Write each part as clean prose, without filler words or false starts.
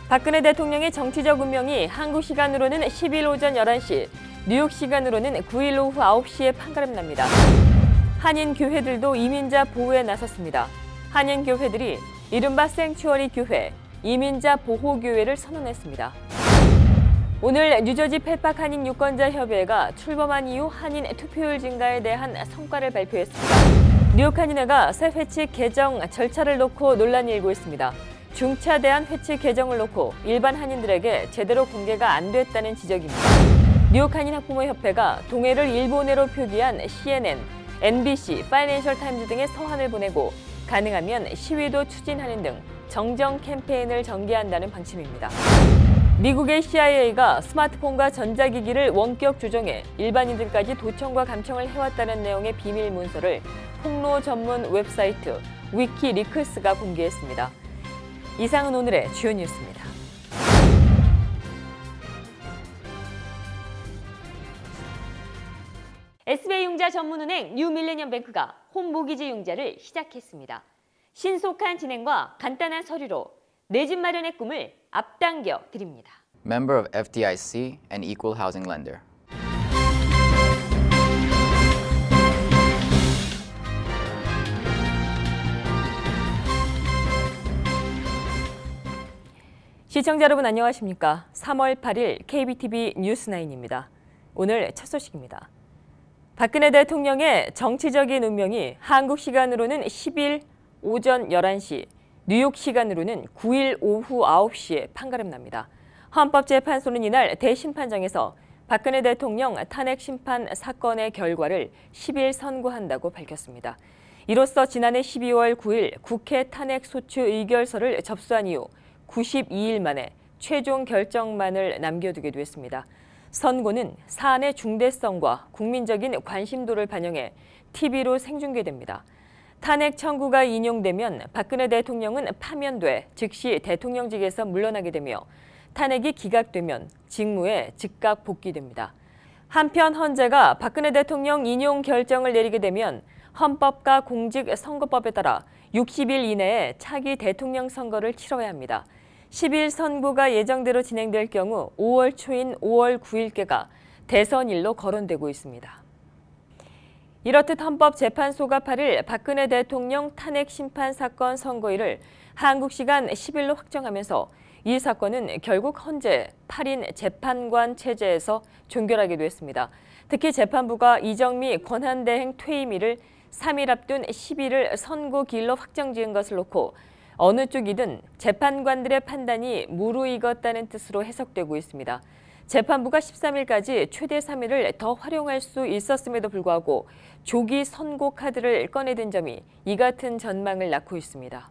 박근혜 대통령의 정치적 운명이 한국 시간으로는 10일 오전 11시, 뉴욕 시간으로는 9일 오후 9시에 판가름납니다. 한인 교회들도 이민자 보호에 나섰습니다. 한인 교회들이 이른바 생츄어리 교회, 이민자 보호교회를 선언했습니다. 오늘 뉴저지 펠팍 한인 유권자 협의회가 출범한 이후 한인 투표율 증가에 대한 성과를 발표했습니다. 뉴욕 한인회가 새 회칙 개정 절차를 놓고 논란이 일고 있습니다. 중차대한 회칙 개정을 놓고 일반 한인들에게 제대로 공개가 안 됐다는 지적입니다. 뉴욕 한인 학부모협회가 동해를 일본어로 표기한 CNN, NBC, 파이낸셜 타임즈 등의 서한을 보내고 가능하면 시위도 추진하는 등 정정 캠페인을 전개한다는 방침입니다. 미국의 CIA가 스마트폰과 전자기기를 원격 조정해 일반인들까지 도청과 감청을 해왔다는 내용의 비밀 문서를 폭로 전문 웹사이트 위키리크스가 공개했습니다. 이상은 오늘의 주요 뉴스입니다. SBI 융자 전문은행 뉴밀레니엄뱅크가 홈모기지 융자를 시작했습니다. 신속한 진행과 간단한 서류로 내 집 마련의 꿈을 앞당겨 드립니다. Member of FDIC and Equal Housing Lender. 시청자 여러분 안녕하십니까? 3월 8일 KBTV 뉴스9입니다. 오늘 첫 소식입니다. 박근혜 대통령의 정치적인 운명이 한국 시간으로는 10일 오전 11시, 뉴욕 시간으로는 9일 오후 9시에 판가름납니다. 헌법재판소는 이날 대심판정에서 박근혜 대통령 탄핵 심판 사건의 결과를 10일 선고한다고 밝혔습니다. 이로써 지난해 12월 9일 국회 탄핵소추 의결서를 접수한 이후 92일 만에 최종 결정만을 남겨두기도 했습니다. 선고는 사안의 중대성과 국민적인 관심도를 반영해 TV로 생중계됩니다. 탄핵 청구가 인용되면 박근혜 대통령은 파면돼 즉시 대통령직에서 물러나게 되며 탄핵이 기각되면 직무에 즉각 복귀됩니다. 한편 헌재가 박근혜 대통령 인용 결정을 내리게 되면 헌법과 공직선거법에 따라 60일 이내에 차기 대통령 선거를 치러야 합니다. 10일 선고가 예정대로 진행될 경우 5월 초인 5월 9일께가 대선일로 거론되고 있습니다. 이렇듯 헌법재판소가 8일 박근혜 대통령 탄핵 심판 사건 선고일을 한국 시간 10일로 확정하면서 이 사건은 결국 헌재 8인 재판관 체제에서 종결하기도 했습니다. 특히 재판부가 이정미 권한대행 퇴임일을 3일 앞둔 11일 선고 기일로 확정지은 것을 놓고 어느 쪽이든 재판관들의 판단이 무르익었다는 뜻으로 해석되고 있습니다. 재판부가 13일까지 최대 3일을 더 활용할 수 있었음에도 불구하고 조기 선고 카드를 꺼내든 점이 이 같은 전망을 낳고 있습니다.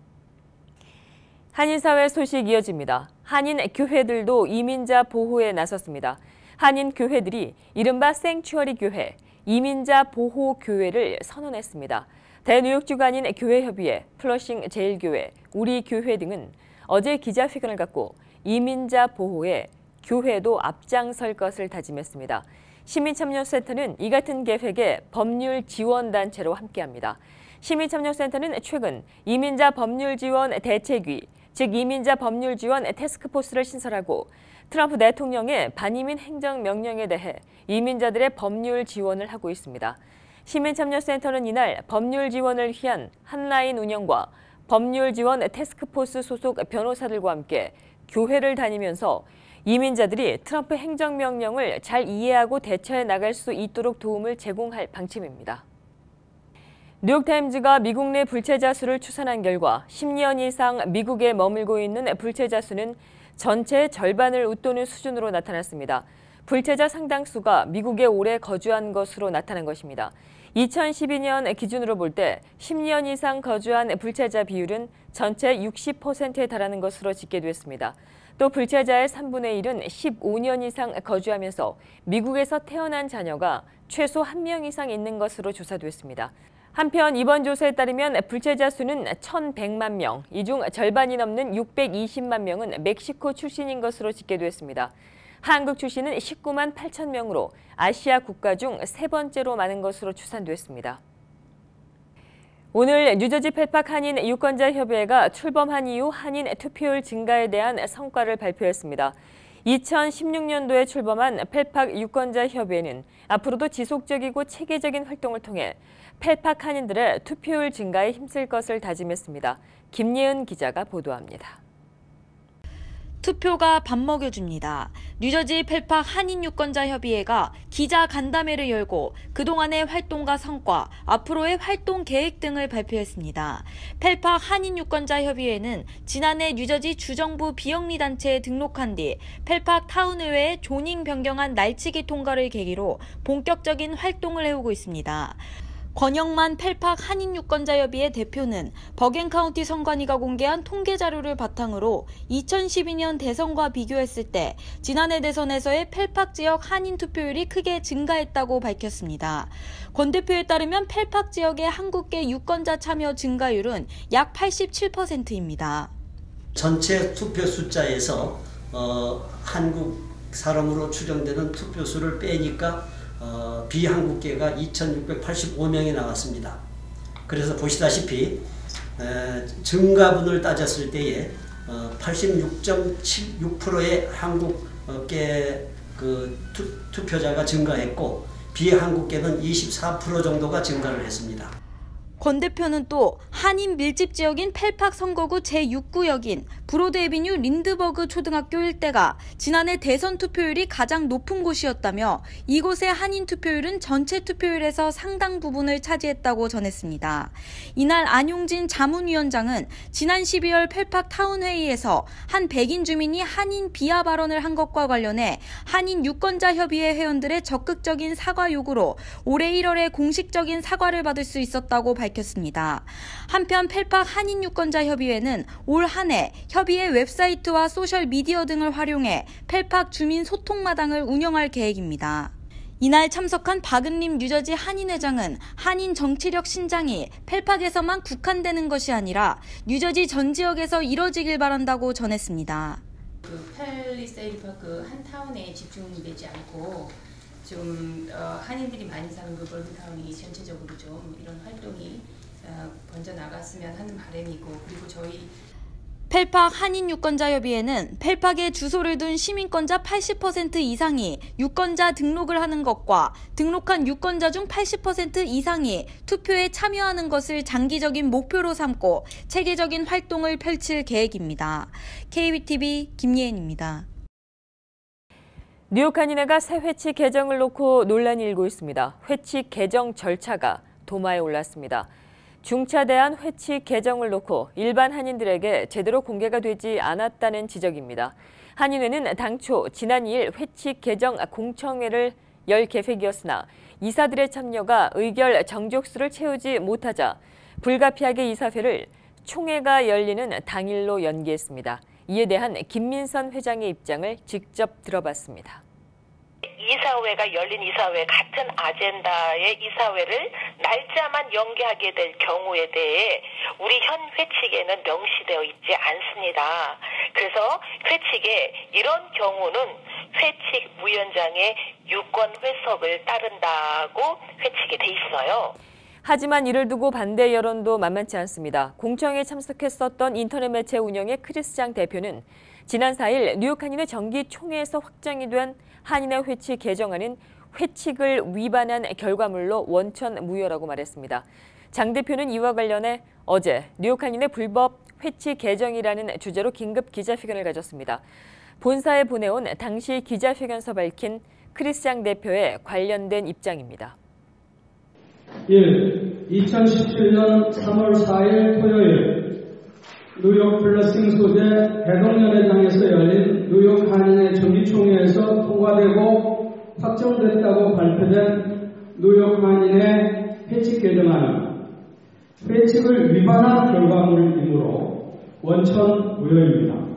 한인사회 소식 이어집니다. 한인 교회들도 이민자 보호에 나섰습니다. 한인 교회들이 이른바 생츄어리 교회, 이민자 보호 교회를 선언했습니다. 대뉴욕주 한인 교회협의회, 플러싱 제일교회, 우리교회 등은 어제 기자회견을 갖고 이민자 보호에 교회도 앞장설 것을 다짐했습니다. 시민참여센터는 이 같은 계획에 법률 지원단체로 함께합니다. 시민참여센터는 최근 이민자 법률지원 대책위, 즉 이민자 법률지원 태스크포스를 신설하고 트럼프 대통령의 반이민 행정명령에 대해 이민자들의 법률 지원을 하고 있습니다. 시민참여센터는 이날 법률 지원을 위한 한라인 운영과 법률 지원 태스크포스 소속 변호사들과 함께 교회를 다니면서 이민자들이 트럼프 행정명령을 잘 이해하고 대처해 나갈 수 있도록 도움을 제공할 방침입니다. 뉴욕타임즈가 미국 내 불체자 수를 추산한 결과 10년 이상 미국에 머물고 있는 불체자 수는 전체의 절반을 웃도는 수준으로 나타났습니다. 불체자 상당수가 미국에 오래 거주한 것으로 나타난 것입니다. 2012년 기준으로 볼 때 10년 이상 거주한 불체자 비율은 전체 60%에 달하는 것으로 집계됐습니다. 또 불체자의 3분의 1은 15년 이상 거주하면서 미국에서 태어난 자녀가 최소 1명 이상 있는 것으로 조사됐습니다. 한편 이번 조사에 따르면 불체자 수는 1,100만 명, 이 중 절반이 넘는 620만 명은 멕시코 출신인 것으로 집계됐습니다. 한국 출신은 19만 8천 명으로 아시아 국가 중 세 번째로 많은 것으로 추산됐습니다. 오늘 뉴저지 펠팍 한인 유권자협의회가 출범한 이후 한인 투표율 증가에 대한 성과를 발표했습니다. 2016년도에 출범한 펠팍 유권자협의회는 앞으로도 지속적이고 체계적인 활동을 통해 펠팍 한인들의 투표율 증가에 힘쓸 것을 다짐했습니다. 김예은 기자가 보도합니다. 투표가 밥 먹여줍니다. 뉴저지 펠팍 한인유권자협의회가 기자 간담회를 열고 그동안의 활동과 성과, 앞으로의 활동 계획 등을 발표했습니다. 펠팍 한인유권자협의회는 지난해 뉴저지 주정부 비영리단체에 등록한 뒤 펠팍 타운의회의 조닝 변경안 날치기 통과를 계기로 본격적인 활동을 해오고 있습니다. 권영만 펠팍 한인유권자협의회 대표는 버겐카운티 선관위가 공개한 통계 자료를 바탕으로 2012년 대선과 비교했을 때 지난해 대선에서의 펠팍 지역 한인 투표율이 크게 증가했다고 밝혔습니다. 권 대표에 따르면 펠팍 지역의 한국계 유권자 참여 증가율은 약 87%입니다. 전체 투표 숫자에서 한국 사람으로 추정되는 투표수를 빼니까 비한국계가 2,685명이 나왔습니다. 그래서 보시다시피 증가분을 따졌을 때에 86.76%의 한국계 투표자가 증가했고 비한국계는 24% 정도가 증가를 했습니다. 권 대표는 또 한인 밀집 지역인 펠팍 선거구 제6구역인 브로드에비뉴 린드버그 초등학교 일대가 지난해 대선 투표율이 가장 높은 곳이었다며 이곳의 한인 투표율은 전체 투표율에서 상당 부분을 차지했다고 전했습니다. 이날 안용진 자문위원장은 지난 12월 펠팍 타운회의에서 한 백인 주민이 한인 비하 발언을 한 것과 관련해 한인 유권자협의회 회원들의 적극적인 사과 요구로 올해 1월에 공식적인 사과를 받을 수 있었다고 밝혔습니다. 한편 펠팍 한인유권자협의회는 올 한 해 협의회 웹사이트와 소셜미디어 등을 활용해 펠팍 주민 소통마당을 운영할 계획입니다. 이날 참석한 박은림 뉴저지 한인회장은 한인 정치력 신장이 펠팍에서만 국한되는 것이 아니라 뉴저지 전 지역에서 이뤄지길 바란다고 전했습니다. 팰리세이드 파크 한 타운에 집중되지 않고 좀 한인들이 많이 사는 그 버든타운이 전체적으로 좀 이런 활동이 번져 나갔으면 하는 바람이고, 그리고 저희 펠팍 한인유권자협의회는 펠팍에 주소를 둔 시민권자 80% 이상이 유권자 등록을 하는 것과 등록한 유권자 중 80% 이상이 투표에 참여하는 것을 장기적인 목표로 삼고 체계적인 활동을 펼칠 계획입니다. KBTV 김예은입니다. 뉴욕 한인회가 새 회칙 개정을 놓고 논란이 일고 있습니다. 회칙 개정 절차가 도마에 올랐습니다. 중차대한 회칙 개정을 놓고 일반 한인들에게 제대로 공개가 되지 않았다는 지적입니다. 한인회는 당초 지난 2일 회칙 개정 공청회를 열 계획이었으나 이사들의 참여가 의결 정족수를 채우지 못하자 불가피하게 이사회를 총회가 열리는 당일로 연기했습니다. 이에 대한 김민선 회장의 입장을 직접 들어봤습니다. 이사회가 열린 이사회 같은 아젠다의 이사회를 날짜만 연기하게 될 경우에 대해 우리 현 회칙에는 명시되어 있지 않습니다. 그래서 회칙에 이런 경우는 회칙 위원장의 유권 회석을 따른다고 회칙에 돼 있어요. 하지만 이를 두고 반대 여론도 만만치 않습니다. 공청회에 참석했었던 인터넷 매체 운영의 크리스 장 대표는 지난 4일 뉴욕 한인회 정기총회에서 확정이 된 한인회 회칙 개정안은 회칙을 위반한 결과물로 원천 무효라고 말했습니다. 장 대표는 이와 관련해 어제 뉴욕 한인회 불법 회칙 개정이라는 주제로 긴급 기자회견을 가졌습니다. 본사에 보내온 당시 기자회견서 밝힌 크리스 장 대표의 관련된 입장입니다. 1. 2017년 3월 4일 토요일 뉴욕 블레싱 소재 대동연회장에서 열린 뉴욕 한인회 정기총회에서 통과되고 확정됐다고 발표된 뉴욕 한인회 회칙 개정안은 회칙을 위반한 결과물이므로 원천 무효입니다.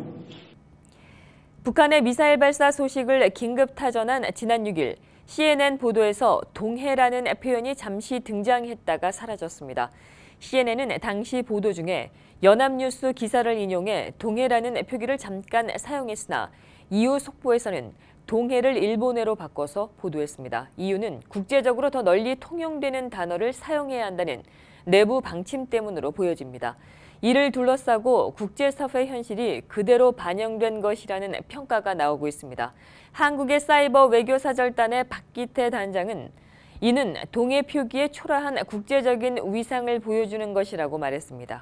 북한의 미사일 발사 소식을 긴급 타전한 지난 6일 CNN 보도에서 동해라는 표현이 잠시 등장했다가 사라졌습니다. CNN은 당시 보도 중에 연합뉴스 기사를 인용해 동해라는 표기를 잠깐 사용했으나 이후 속보에서는 동해를 일본어로 바꿔서 보도했습니다. 이유는 국제적으로 더 널리 통용되는 단어를 사용해야 한다는 내부 방침 때문으로 보여집니다. 이를 둘러싸고 국제사회 현실이 그대로 반영된 것이라는 평가가 나오고 있습니다. 한국의 사이버 외교사절단의 박기태 단장은 이는 동해 표기의 초라한 국제적인 위상을 보여주는 것이라고 말했습니다.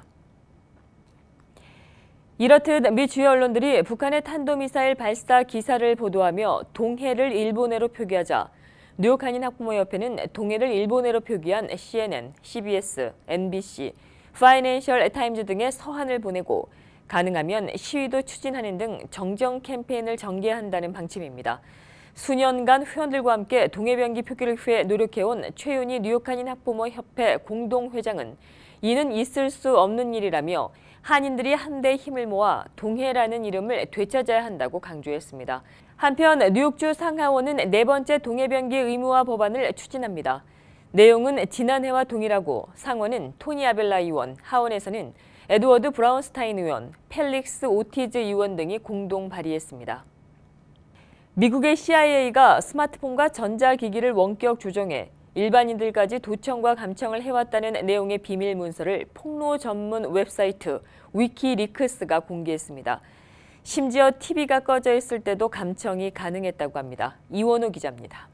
이렇듯 미 주요 언론들이 북한의 탄도미사일 발사 기사를 보도하며 동해를 일본어로 표기하자 뉴욕 한인학부모협회는 동해를 일본어로 표기한 CNN, CBS, NBC, 파이낸셜 타임즈 등의 서한을 보내고 가능하면 시위도 추진하는 등 정정 캠페인을 전개한다는 방침입니다. 수년간 회원들과 함께 동해병기 표기를 위해 노력해온 최윤희 뉴욕 한인학부모협회 공동회장은 이는 있을 수 없는 일이라며 한인들이 한데 힘을 모아 동해라는 이름을 되찾아야 한다고 강조했습니다. 한편 뉴욕주 상하원은 4번째 동해병기 의무화 법안을 추진합니다. 내용은 지난해와 동일하고 상원은 토니 아벨라 의원, 하원에서는 에드워드 브라운스타인 의원, 펠릭스 오티즈 의원 등이 공동 발의했습니다. 미국의 CIA가 스마트폰과 전자기기를 원격 조정해 일반인들까지 도청과 감청을 해왔다는 내용의 비밀 문서를 폭로 전문 웹사이트 위키리크스가 공개했습니다. 심지어 TV가 꺼져 있을 때도 감청이 가능했다고 합니다. 이원호 기자입니다.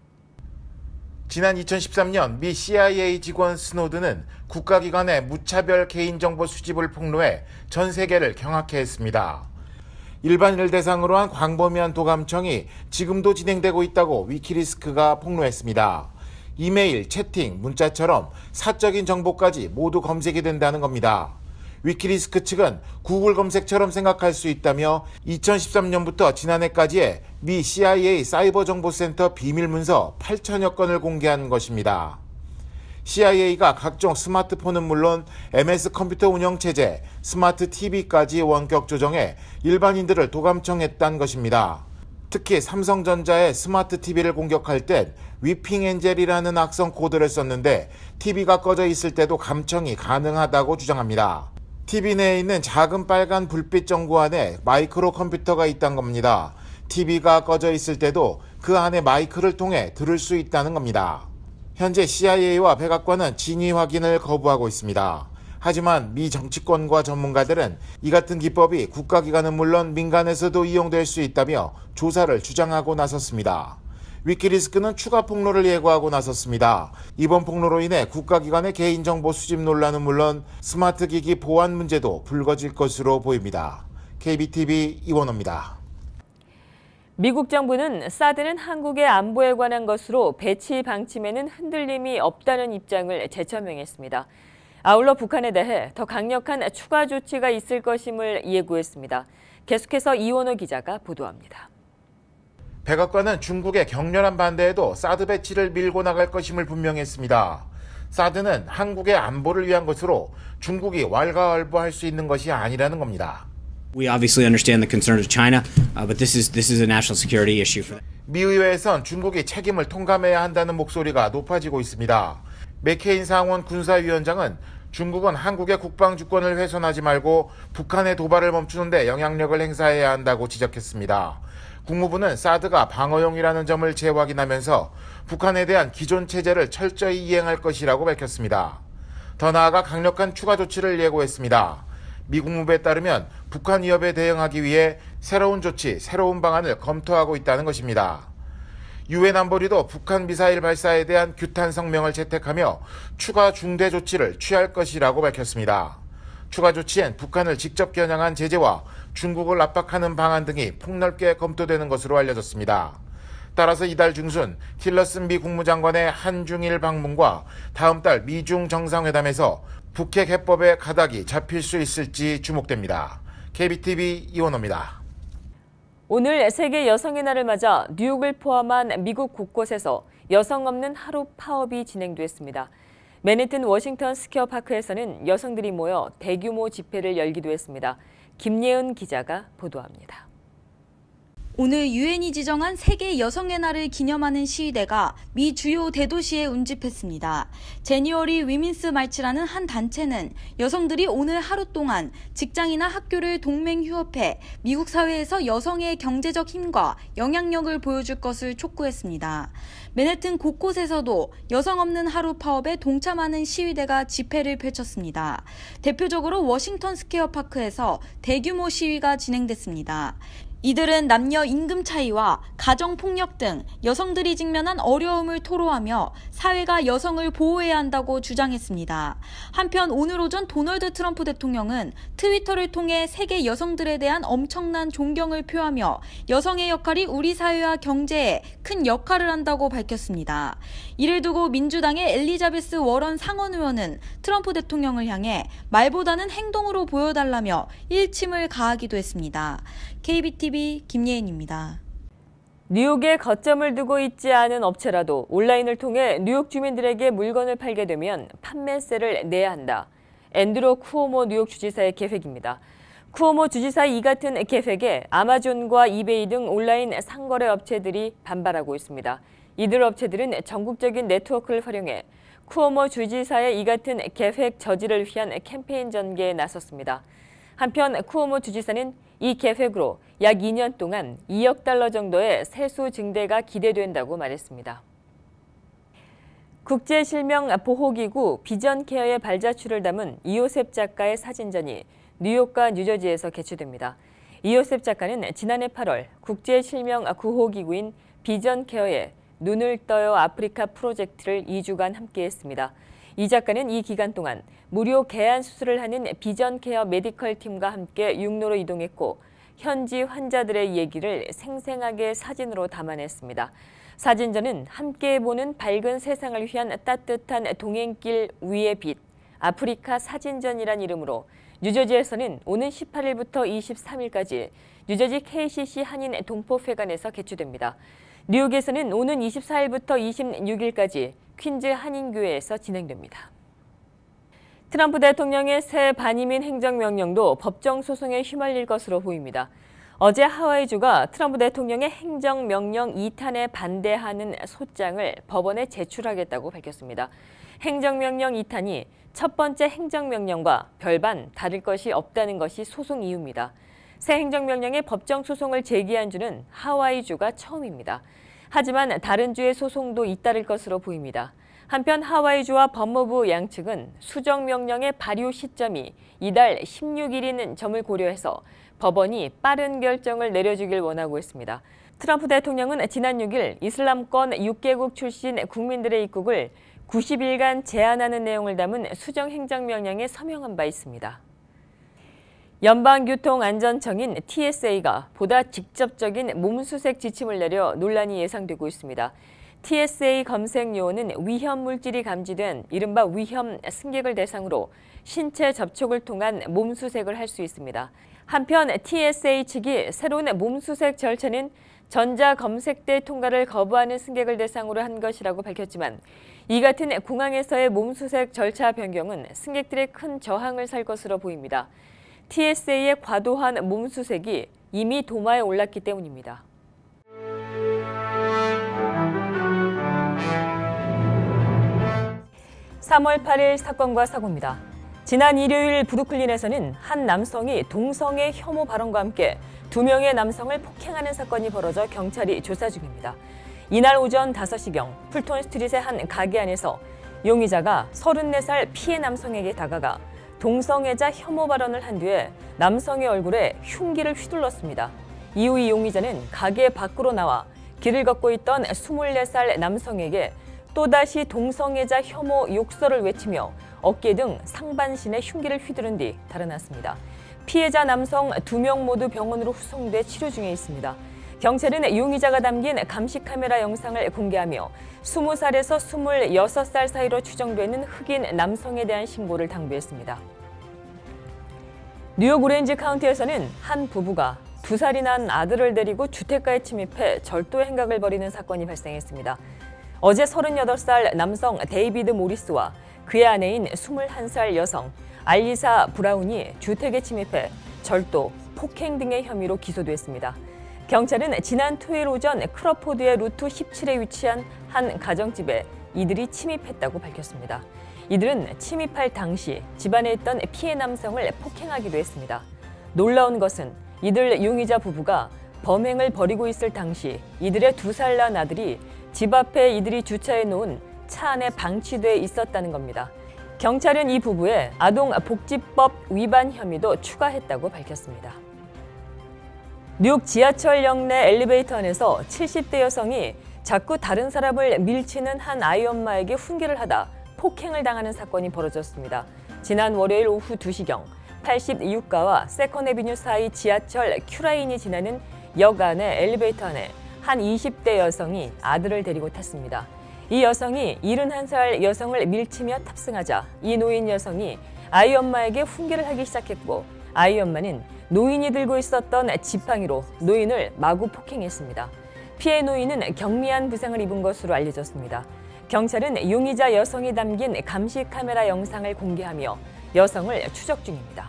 지난 2013년 미 CIA 직원 스노든은 국가기관의 무차별 개인정보 수집을 폭로해 전 세계를 경악해 했습니다. 일반인을 대상으로 한 광범위한 도감청이 지금도 진행되고 있다고 위키리스크가 폭로했습니다. 이메일, 채팅, 문자처럼 사적인 정보까지 모두 검색이 된다는 겁니다. 위키리스크 측은 구글 검색처럼 생각할 수 있다며 2013년부터 지난해까지의 미 CIA 사이버 정보센터 비밀 문서 8천여 건을 공개한 것입니다. CIA가 각종 스마트폰은 물론 MS 컴퓨터 운영체제, 스마트 TV까지 원격 조정해 일반인들을 도감청했다는 것입니다. 특히 삼성전자의 스마트 TV를 공격할 땐 위핑 엔젤이라는 악성 코드를 썼는데 TV가 꺼져 있을 때도 감청이 가능하다고 주장합니다. TV 내에 있는 작은 빨간 불빛 전구 안에 마이크로 컴퓨터가 있다는 겁니다. TV가 꺼져 있을 때도 그 안에 마이크를 통해 들을 수 있다는 겁니다. 현재 CIA와 백악관은 진위 확인을 거부하고 있습니다. 하지만 미 정치권과 전문가들은 이 같은 기법이 국가기관은 물론 민간에서도 이용될 수 있다며 조사를 주장하고 나섰습니다. 위키리스크는 추가 폭로를 예고하고 나섰습니다. 이번 폭로로 인해 국가기관의 개인정보 수집 논란은 물론 스마트 기기 보안 문제도 불거질 것으로 보입니다. KBTV 이원호입니다. 미국 정부는 사드는 한국의 안보에 관한 것으로 배치 방침에는 흔들림이 없다는 입장을 재천명했습니다. 아울러 북한에 대해 더 강력한 추가 조치가 있을 것임을 예고했습니다. 계속해서 이원호 기자가 보도합니다. 백악관은 중국의 격렬한 반대에도 사드 배치를 밀고 나갈 것임을 분명했습니다. 사드는 한국의 안보를 위한 것으로 중국이 왈가왈부할 수 있는 것이 아니라는 겁니다. We obviously understand the concerns of China, but this is a national security issue for them. 미 의회에선 중국이 책임을 통감해야 한다는 목소리가 높아지고 있습니다. 맥케인 상원 군사위원장은 중국은 한국의 국방 주권을 훼손하지 말고 북한의 도발을 멈추는 데 영향력을 행사해야 한다고 지적했습니다. 국무부는 사드가 방어용이라는 점을 재확인하면서 북한에 대한 기존 체제를 철저히 이행할 것이라고 밝혔습니다. 더 나아가 강력한 추가 조치를 예고했습니다. 미 국무부에 따르면 북한 위협에 대응하기 위해 새로운 조치, 새로운 방안을 검토하고 있다는 것입니다. 유엔 안보리도 북한 미사일 발사에 대한 규탄 성명을 채택하며 추가 중대 조치를 취할 것이라고 밝혔습니다. 추가 조치엔 북한을 직접 겨냥한 제재와 중국을 압박하는 방안 등이 폭넓게 검토되는 것으로 알려졌습니다. 따라서 이달 중순 틸러슨 미 국무장관의 한중일 방문과 다음 달 미중 정상회담에서 북핵 해법의 가닥이 잡힐 수 있을지 주목됩니다. KBTV 이원호입니다. 오늘 세계 여성의 날을 맞아 뉴욕을 포함한 미국 곳곳에서 여성 없는 하루 파업이 진행됐습니다. 맨해튼 워싱턴 스퀘어 파크에서는 여성들이 모여 대규모 집회를 열기도 했습니다. 김예은 기자가 보도합니다. 오늘 유엔이 지정한 세계 여성의 날을 기념하는 시위대가 미 주요 대도시에 운집했습니다. 제니어리 위민스 말치라는 한 단체는 여성들이 오늘 하루 동안 직장이나 학교를 동맹 휴업해 미국 사회에서 여성의 경제적 힘과 영향력을 보여줄 것을 촉구했습니다. 맨해튼 곳곳에서도 여성 없는 하루 파업에 동참하는 시위대가 집회를 펼쳤습니다. 대표적으로 워싱턴 스퀘어 파크에서 대규모 시위가 진행됐습니다. 이들은 남녀 임금 차이와 가정폭력 등 여성들이 직면한 어려움을 토로하며 사회가 여성을 보호해야 한다고 주장했습니다. 한편 오늘 오전 도널드 트럼프 대통령은 트위터를 통해 세계 여성들에 대한 엄청난 존경을 표하며 여성의 역할이 우리 사회와 경제에 큰 역할을 한다고 밝혔습니다. 이를 두고 민주당의 엘리자베스 워런 상원 의원은 트럼프 대통령을 향해 말보다는 행동으로 보여달라며 일침을 가하기도 했습니다. KBTV 김예은입니다. 뉴욕에 거점을 두고 있지 않은 업체라도 온라인을 통해 뉴욕 주민들에게 물건을 팔게 되면 판매세를 내야 한다. 앤드루 쿠오모 뉴욕 주지사의 계획입니다. 쿠오모 주지사의 이 같은 계획에 아마존과 이베이 등 온라인 상거래 업체들이 반발하고 있습니다. 이들 업체들은 전국적인 네트워크를 활용해 쿠오모 주지사의 이 같은 계획 저지를 위한 캠페인 전개에 나섰습니다. 한편 쿠오모 주지사는 이 계획으로 약 2년 동안 2억 달러 정도의 세수 증대가 기대된다고 말했습니다. 국제실명보호기구 비전케어의 발자취를 담은 이요셉 작가의 사진전이 뉴욕과 뉴저지에서 개최됩니다. 이요셉 작가는 지난해 8월 국제실명구호기구인 비전케어의 눈을 떠요 아프리카 프로젝트를 2주간 함께했습니다. 이 작가는 이 기간 동안 무료 개안 수술을 하는 비전케어 메디컬 팀과 함께 육로로 이동했고 현지 환자들의 얘기를 생생하게 사진으로 담아냈습니다. 사진전은 함께 보는 밝은 세상을 위한 따뜻한 동행길 위의 빛, 아프리카 사진전이란 이름으로 뉴저지에서는 오는 18일부터 23일까지 뉴저지 KCC 한인 동포회관에서 개최됩니다. 뉴욕에서는 오는 24일부터 26일까지 퀸즈 한인교회에서 진행됩니다. 트럼프 대통령의 새 반이민 행정명령도 법정 소송에 휘말릴 것으로 보입니다. 어제 하와이주가 트럼프 대통령의 행정명령 2탄에 반대하는 소장을 법원에 제출하겠다고 밝혔습니다. 행정명령 2탄이 첫 번째 행정명령과 별반 다를 것이 없다는 것이 소송 이유입니다. 새 행정명령의 법정 소송을 제기한 주는 하와이주가 처음입니다. 하지만 다른 주의 소송도 잇따를 것으로 보입니다. 한편 하와이주와 법무부 양측은 수정명령의 발효 시점이 이달 16일인 점을 고려해서 법원이 빠른 결정을 내려주길 원하고 있습니다. 트럼프 대통령은 지난 6일 이슬람권 6개국 출신 국민들의 입국을 90일간 제한하는 내용을 담은 수정행정명령에 서명한 바 있습니다. 연방교통안전청인 TSA가 보다 직접적인 몸수색 지침을 내려 논란이 예상되고 있습니다. TSA 검색 요원은 위험 물질이 감지된 이른바 위험 승객을 대상으로 신체 접촉을 통한 몸수색을 할 수 있습니다. 한편 TSA 측이 새로운 몸수색 절차는 전자검색대 통과를 거부하는 승객을 대상으로 한 것이라고 밝혔지만 이 같은 공항에서의 몸수색 절차 변경은 승객들의 큰 저항을 살 것으로 보입니다. TSA의 과도한 몸수색이 이미 도마에 올랐기 때문입니다. (3월 8일) 사건과 사고입니다. 지난 일요일 브루클린에서는 한 남성이 동성애 혐오 발언과 함께 2명의 남성을 폭행하는 사건이 벌어져 경찰이 조사 중입니다. 이날 오전 5시경 풀톤 스트릿의 한 가게 안에서 용의자가 34살 피해 남성에게 다가가 동성애자 혐오 발언을 한 뒤에 남성의 얼굴에 흉기를 휘둘렀습니다. 이후 이 용의자는 가게 밖으로 나와 길을 걷고 있던 24살 남성에게 또다시 동성애자 혐오 욕설을 외치며 어깨 등 상반신에 흉기를 휘두른 뒤 달아났습니다. 피해자 남성 2명 모두 병원으로 후송돼 치료 중에 있습니다. 경찰은 용의자가 담긴 감시 카메라 영상을 공개하며 20살에서 26살 사이로 추정되는 흑인 남성에 대한 신고를 당부했습니다. 뉴욕 오렌지 카운티에서는 한 부부가 2살이 난 아들을 데리고 주택가에 침입해 절도 행각을 벌이는 사건이 발생했습니다. 어제 38살 남성 데이비드 모리스와 그의 아내인 21살 여성 알리사 브라운이 주택에 침입해 절도, 폭행 등의 혐의로 기소됐습니다. 경찰은 지난 토요일 오전 크로포드의 루트 17에 위치한 한 가정집에 이들이 침입했다고 밝혔습니다. 이들은 침입할 당시 집안에 있던 피해 남성을 폭행하기도 했습니다. 놀라운 것은 이들 용의자 부부가 범행을 벌이고 있을 당시 이들의 2살 난 아들이 집 앞에 이들이 주차해 놓은 차 안에 방치돼 있었다는 겁니다. 경찰은 이 부부의 아동복지법 위반 혐의도 추가했다고 밝혔습니다. 뉴욕 지하철역 내 엘리베이터 안에서 70대 여성이 자꾸 다른 사람을 밀치는 한 아이 엄마에게 훈계를 하다 폭행을 당하는 사건이 벌어졌습니다. 지난 월요일 오후 2시경 86가와 세컨 애비뉴 사이 지하철 큐라인이 지나는 역 안의 엘리베이터 안에 한 20대 여성이 아들을 데리고 탔습니다. 이 여성이 71살 여성을 밀치며 탑승하자 이 노인 여성이 아이 엄마에게 훈계를 하기 시작했고 아이 엄마는 노인이 들고 있었던 지팡이로 노인을 마구 폭행했습니다. 피해 노인은 경미한 부상을 입은 것으로 알려졌습니다. 경찰은 용의자 여성이 담긴 감시 카메라 영상을 공개하며 여성을 추적 중입니다.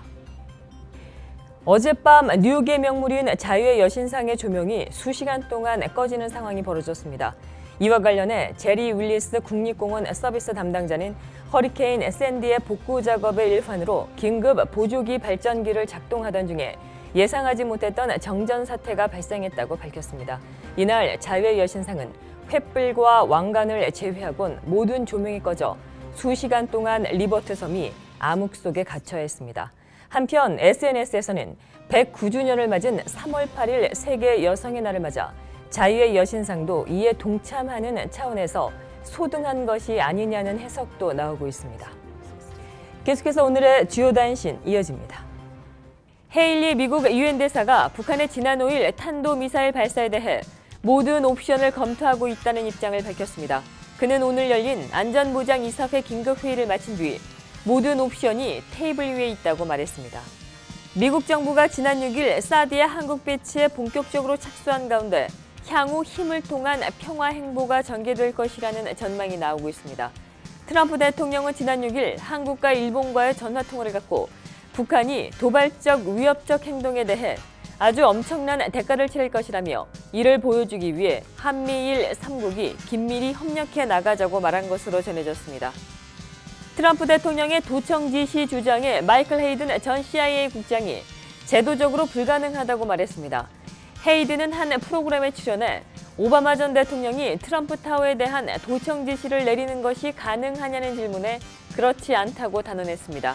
어젯밤 뉴욕의 명물인 자유의 여신상의 조명이 수시간 동안 꺼지는 상황이 벌어졌습니다. 이와 관련해 제리 윌리스 국립공원 서비스 담당자는 허리케인 샌디의 복구 작업의 일환으로 긴급 보조기 발전기를 작동하던 중에 예상하지 못했던 정전 사태가 발생했다고 밝혔습니다. 이날 자유의 여신상은 횃불과 왕관을 제외하곤 모든 조명이 꺼져 수시간 동안 리버트 섬이 암흑 속에 갇혀야 했습니다. 한편 SNS에서는 109주년을 맞은 3월 8일 세계 여성의 날을 맞아 자유의 여신상도 이에 동참하는 차원에서 소등한 것이 아니냐는 해석도 나오고 있습니다. 계속해서 오늘의 주요 단신 이어집니다. 헤일리 미국 유엔 대사가 북한의 지난 5일 탄도미사일 발사에 대해 모든 옵션을 검토하고 있다는 입장을 밝혔습니다. 그는 오늘 열린 안전보장이사회 긴급회의를 마친 뒤 모든 옵션이 테이블 위에 있다고 말했습니다. 미국 정부가 지난 6일 사드의 한국 배치에 본격적으로 착수한 가운데 향후 힘을 통한 평화 행보가 전개될 것이라는 전망이 나오고 있습니다. 트럼프 대통령은 지난 6일 한국과 일본과의 전화통화를 갖고 북한이 도발적 위협적 행동에 대해 아주 엄청난 대가를 치를 것이라며 이를 보여주기 위해 한미일 3국이 긴밀히 협력해 나가자고 말한 것으로 전해졌습니다. 트럼프 대통령의 도청 지시 주장에 마이클 헤이든 전 CIA 국장이 제도적으로 불가능하다고 말했습니다. 헤이든은 한 프로그램에 출연해 오바마 전 대통령이 트럼프 타워에 대한 도청 지시를 내리는 것이 가능하냐는 질문에 그렇지 않다고 단언했습니다.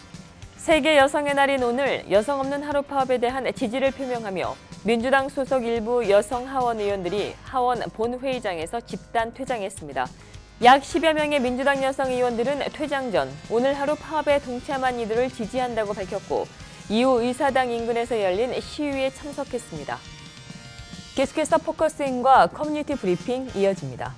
세계 여성의 날인 오늘 여성 없는 하루 파업에 대한 지지를 표명하며 민주당 소속 일부 여성 하원 의원들이 하원 본회의장에서 집단 퇴장했습니다. 약 10여 명의 민주당 여성 의원들은 퇴장 전 오늘 하루 파업에 동참한 이들을 지지한다고 밝혔고 이후 의사당 인근에서 열린 시위에 참석했습니다. 계속해서 포커스인과 커뮤니티 브리핑 이어집니다.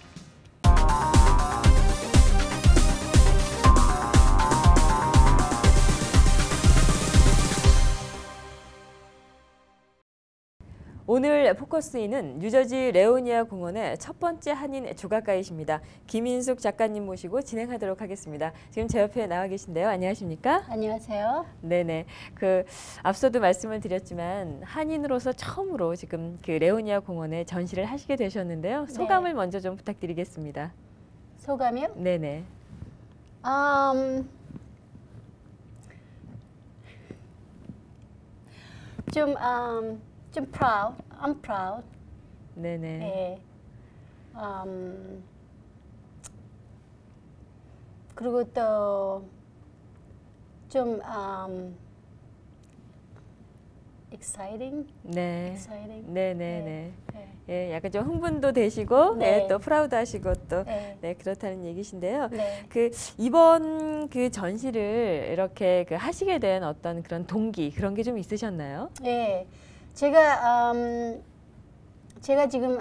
오늘 포커스인은 뉴저지 레오니아 공원의 첫 번째 한인 조각가이십니다. 김인숙 작가님 모시고 진행하도록 하겠습니다. 지금 제 옆에 나와 계신데요. 안녕하십니까? 안녕하세요. 네네. 앞서도 말씀을 드렸지만 한인으로서 처음으로 지금 그 레오니아 공원에 전시를 하시게 되셨는데요. 소감을 먼저 좀 부탁드리겠습니다. 소감이요? 네네. 좀 proud. I'm proud. 네네. 예. 그리고 또 좀 exciting. 네. exciting. 네네네. 네. 예, 약간 좀 흥분도 되시고, 네. 또 프라우드하시고 또, 네. 그렇다는 얘기신데요. 네. 이번 그 전시를 이렇게 하시게 된 어떤 그런 동기 그런 게 좀 있으셨나요? 예. 제가 지금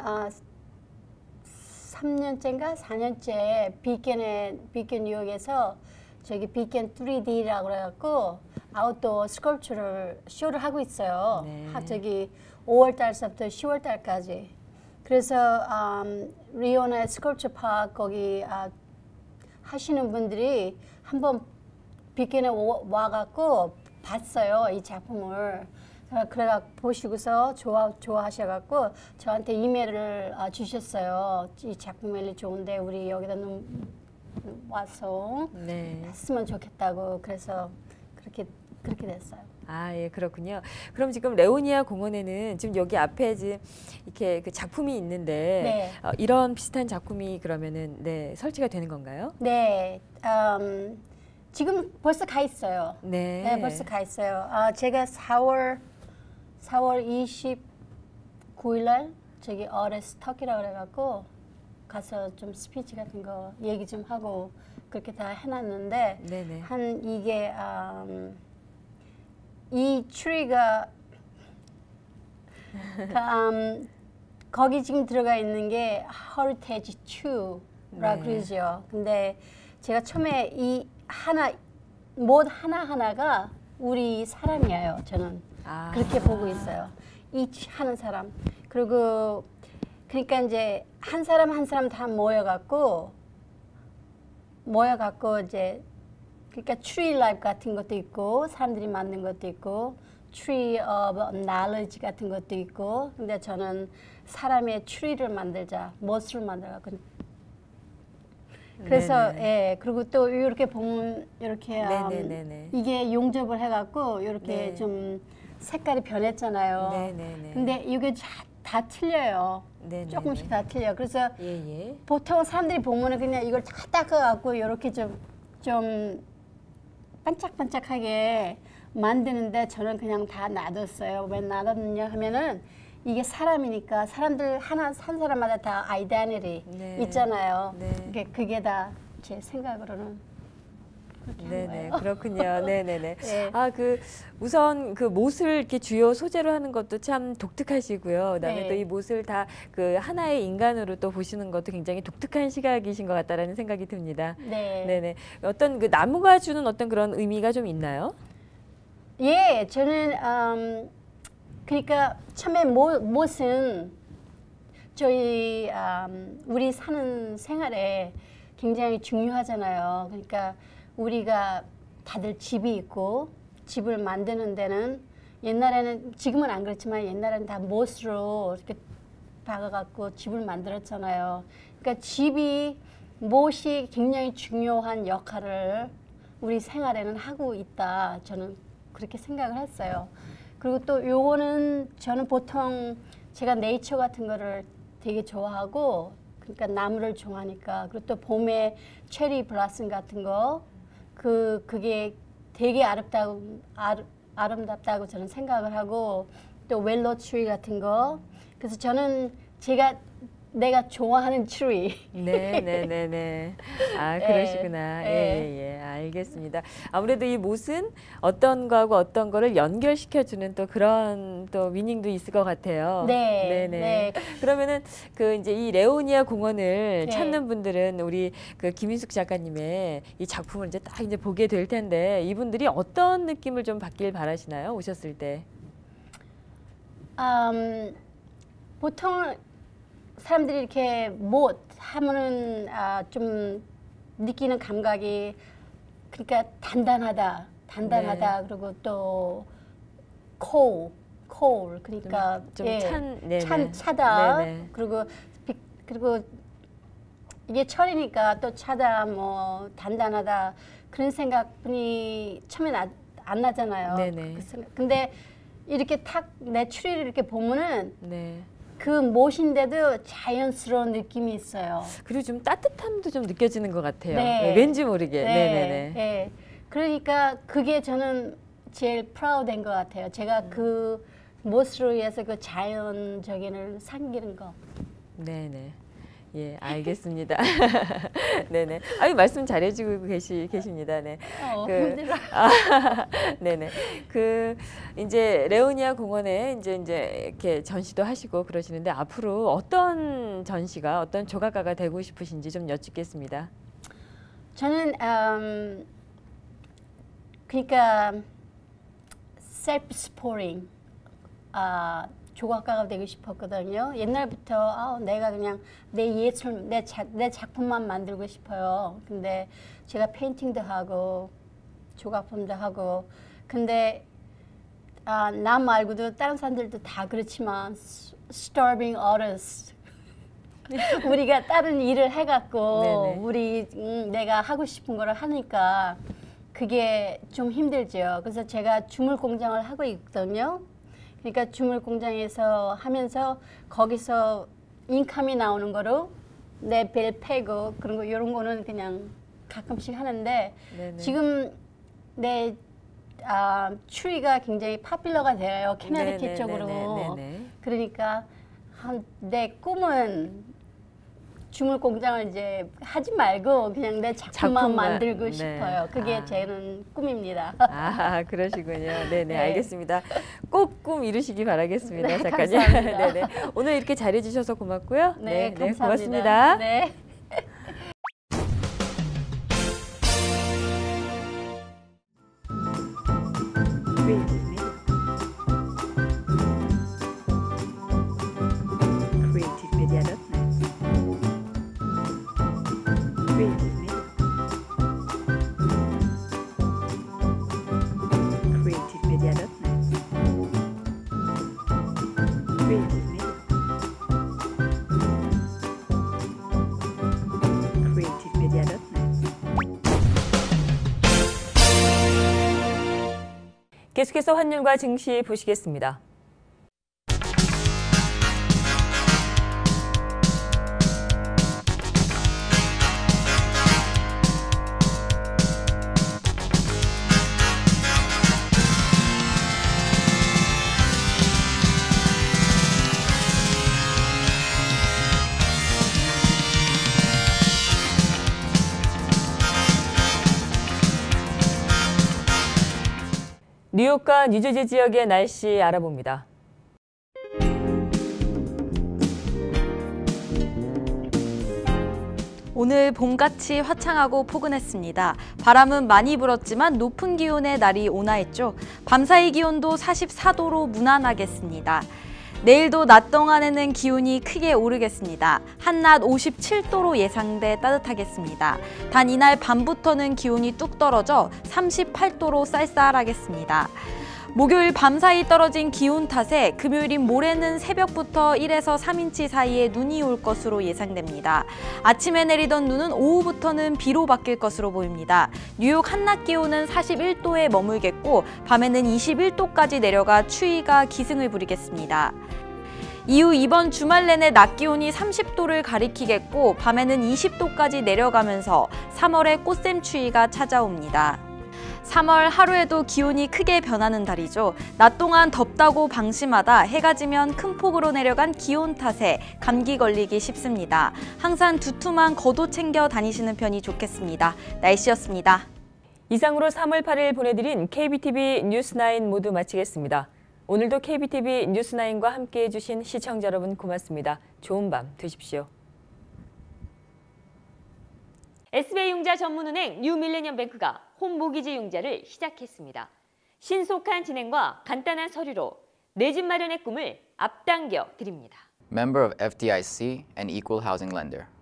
3년째인가 4년째 비켄 뉴욕에서 저기 비켄 3D라고 그래갖고 아웃도어 스컬프처를 쇼를 하고 있어요. 네. 저기 5월달서부터 10월달까지. 그래서 리오나 스컬프처 파크 거기 하시는 분들이 한번 비켄에 와갖고 봤어요, 이 작품을. 그래가 보시고서 좋아하셔갖고 저한테 이메일을 주셨어요. 이 작품이 좋은데 우리 여기다 와서 네. 했으면 좋겠다고. 그래서 그렇게 됐어요. 아, 예, 그렇군요. 그럼 지금 레오니아 공원에는 지금 여기 앞에 지금 이렇게 그 작품이 있는데 네. 이런 비슷한 작품이 그러면은 네, 설치가 되는 건가요? 네, 지금 벌써 가 있어요. 네. 네, 벌써 가 있어요. 제가 4월 29일 날 저기 터키라고 그래갖고 가서 좀 스피치 같은 거 얘기 좀 하고 그렇게 다 해놨는데 네네. 한 이게 이 트리가 거기 지금 들어가 있는 게 Heritage 2라 네. 그러죠. 근데 제가 처음에 못 하나하나가 우리 사람이에요. 저는 그렇게 보고 있어요. each 하는 사람. 그리고 그러니까 이제 한 사람 다 모여갖고 이제 그러니까 tree life 같은 것도 있고 사람들이 만든 것도 있고 tree of knowledge 같은 것도 있고 근데 저는 사람의 tree를 만들자, 못을 만들어갖고 그래서 예 그리고 또 이렇게 보면 이렇게 네네네네. 이게 용접을 해갖고 이렇게 네. 좀 색깔이 변했잖아요. 네네네. 근데 이게 다 틀려요. 네네네. 조금씩 다 틀려. 그래서 예, 예. 보통 사람들이 보면은 그냥 이걸 다 닦아갖고 이렇게 좀 반짝반짝하게 만드는데 저는 그냥 다 놔뒀어요. 왜 놔뒀느냐 하면은 이게 사람이니까 사람들 한 사람마다 다 아이덴티티 네. 있잖아요. 네. 그게 다 제 생각으로는 그렇게 한 네네, 거예요. 그렇군요. 네네네. 네. 우선 그 못을 이렇게 주요 소재로 하는 것도 참 독특하시고요. 그다음에 네. 또 이 못을 다 그 하나의 인간으로 또 보시는 것도 굉장히 독특한 시각이신 것 같다라는 생각이 듭니다. 네. 네네. 어떤 그 나무가 주는 어떤 그런 의미가 좀 있나요? 예, 저는 그러니까 처음에 못은 저희 우리 사는 생활에 굉장히 중요하잖아요. 그러니까 우리가 다들 집이 있고 집을 만드는 데는 옛날에는 지금은 안 그렇지만 옛날에는 다 못으로 이렇게 박아갖고 집을 만들었잖아요. 그러니까 못이 굉장히 중요한 역할을 우리 생활에는 하고 있다. 저는 그렇게 생각을 했어요. 그리고 또 요거는 저는 보통 제가 네이처 같은 거를 되게 좋아하고 그러니까 나무를 좋아하니까 그리고 또 봄에 체리 블라썸 같은 거 그게 되게 아름답다고 저는 생각을 하고 또 웰로 트리 같은 거 그래서 저는 내가 좋아하는 트리. 네네네네. 아, 그러시구나. 예, 알겠습니다. 아무래도 이 못은 어떤 거하고 어떤 거를 연결시켜주는 또 그런 또 미닝도 있을 것 같아요. 네. 네네. 네. 그러면은 그 이제 이 레오니아 공원을 네. 찾는 분들은 우리 그 김인숙 작가님의 이 작품을 이제 딱 이제 보게 될 텐데 이분들이 어떤 느낌을 좀 받길 바라시나요? 오셨을 때. 보통 사람들이 이렇게 못 하면은 좀 느끼는 감각이 그러니까 단단하다 네. 그리고 또 cold 그러니까 좀 차다 네네. 그리고 이게 철이니까 또 차다 뭐 단단하다 그런 생각이 처음에 안 나잖아요. 네네. 그 생각. 근데 이렇게 내 추리를 이렇게 보면은 네. 그 못인데도 자연스러운 느낌이 있어요. 그리고 좀 따뜻함도 좀 느껴지는 것 같아요. 네. 왠지 모르게. 네네네. 네. 그러니까 그게 저는 제일 프라우드인 것 같아요. 제가 그 못으로 인해서 그 자연적인을 삼기는 거. 네네. 예, 알겠습니다. 네네. 아유, 말씀 잘해주고 계십니다. 네. 힘들어. 네네. 이제 레오니아 공원에 이제 이렇게 전시도 하시고 그러시는데 앞으로 어떤 전시가 어떤 조각가가 되고 싶으신지 좀 여쭙겠습니다. 저는 그러니까 self-supporting 조각가가 되고 싶었거든요. 옛날부터 내가 그냥 내 작품만 만들고 싶어요. 근데 제가 페인팅도 하고 조각품도 하고 근데 나 말고도 다른 사람들도 다 그렇지만 starving artists. 우리가 다른 일을 해갖고 내가 하고 싶은 거를 하니까 그게 좀 힘들죠. 그래서 제가 주물 공장을 하고 있거든요. 그러니까 주물 공장에서 하면서 거기서 인컴이 나오는 거로 내 bil 빼고 그런 거 이런 거는 그냥 가끔씩 하는데 지금 내 추리가 굉장히 파퓰러가 돼요. 캐나다키 쪽으로. 그러니까 내 꿈은 주물 공장을 이제 하지 말고 그냥 내 작품만 만들고 싶어요. 그게 저는 꿈입니다. 아, 그러시군요. 네네, 알겠습니다. 꼭 꿈 이루시기 바라겠습니다. 네, 작가님. 감사합니다. 네네. 오늘 이렇게 잘해주셔서 고맙고요. 네, 감사합니다. 고맙습니다. 네. 계속해서 환율과 증시 보시겠습니다. 뉴욕과 뉴저지 지역의 날씨 알아봅니다. 오늘 봄같이 화창하고 포근했습니다. 바람은 많이 불었지만 높은 기온의 날이 온화했죠. 밤사이 기온도 44도로 무난하겠습니다. 내일도 낮 동안에는 기온이 크게 오르겠습니다. 한낮 57도로 예상돼 따뜻하겠습니다. 단 이날 밤부터는 기온이 뚝 떨어져 38도로 쌀쌀하겠습니다. 목요일 밤사이 떨어진 기온 탓에 금요일인 모레는 새벽부터 1에서 3인치 사이에 눈이 올 것으로 예상됩니다. 아침에 내리던 눈은 오후부터는 비로 바뀔 것으로 보입니다. 뉴욕 한낮 기온은 41도에 머물겠고 밤에는 21도까지 내려가 추위가 기승을 부리겠습니다. 이후 이번 주말 내내 낮 기온이 30도를 가리키겠고 밤에는 20도까지 내려가면서 3월의 꽃샘추위가 찾아옵니다. 3월 하루에도 기온이 크게 변하는 달이죠. 낮 동안 덥다고 방심하다 해가 지면 큰 폭으로 내려간 기온 탓에 감기 걸리기 쉽습니다. 항상 두툼한 겉옷 챙겨 다니시는 편이 좋겠습니다. 날씨였습니다. 이상으로 3월 8일 보내드린 KBTV 뉴스9 모두 마치겠습니다. 오늘도 KBTV 뉴스9과 함께해 주신 시청자 여러분 고맙습니다. 좋은 밤 되십시오. SBI융자 전문은행 뉴밀레니엄뱅크가 홈모기지 융자를 시작했습니다. 신속한 진행과 간단한 서류로 내 집 마련의 꿈을 앞당겨 드립니다. Member of FDIC and Equal Housing Lender.